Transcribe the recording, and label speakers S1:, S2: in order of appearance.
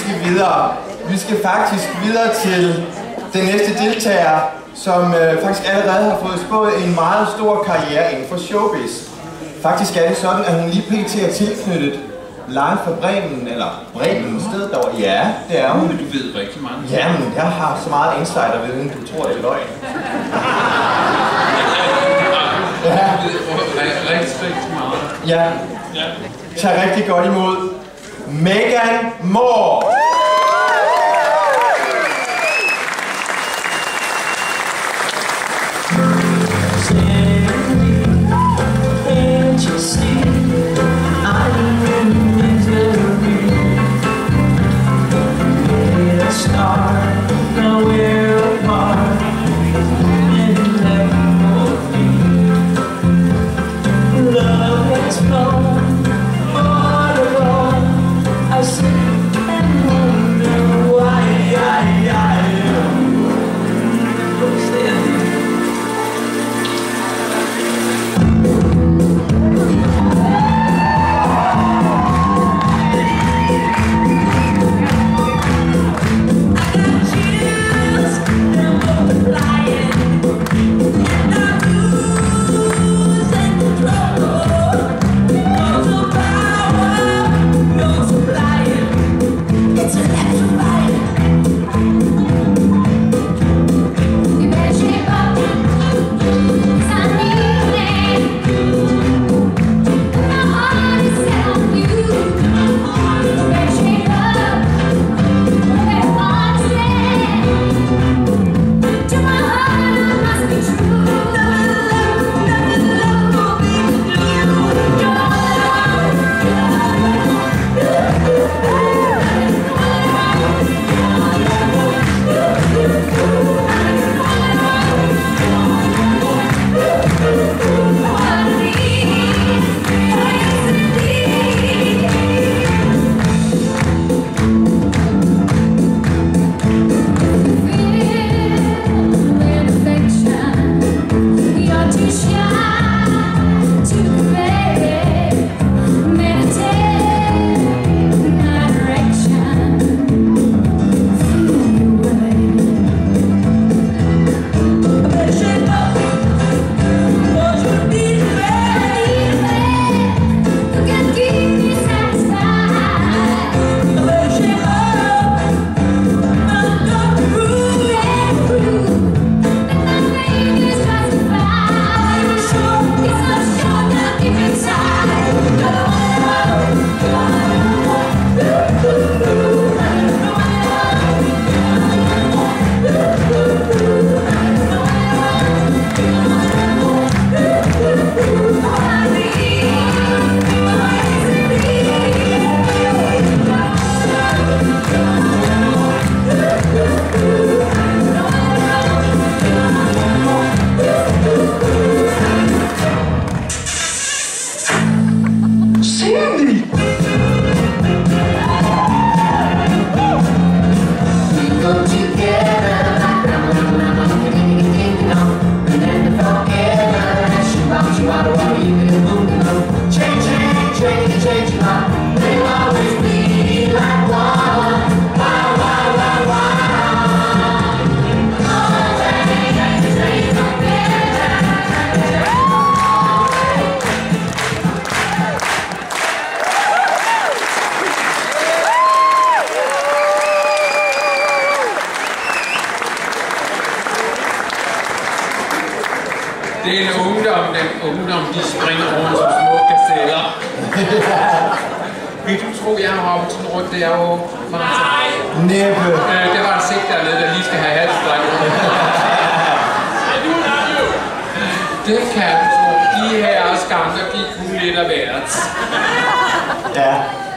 S1: skal videre. Vi skal faktisk videre til den næste deltager, som faktisk allerede har fået spået en meget stor karriere inden for showbiz. Faktisk er det sådan, at hun lige pt. Er tilknyttet Live fra Bremen, eller Bremen stedet derovre. Ja, det er hun.
S2: Men du ved rigtig meget.
S1: Jamen, jeg har så meget insiderviden, du tror, det er løgn.
S2: Ja. Du ved rigtig meget.
S1: Ja. Tag rigtig godt imod Megan Moore.
S2: Det er en ungdom, de springer rundt som små gazeller. Vil du tro, jeg har hoppet sådan rundt derovre?
S1: Nej! Næppe!
S2: Det var en sigt dernede, der lige skal have halsbræk. Det kan du tro. De her skanker, de kunne lidt af hvert.
S1: Ja.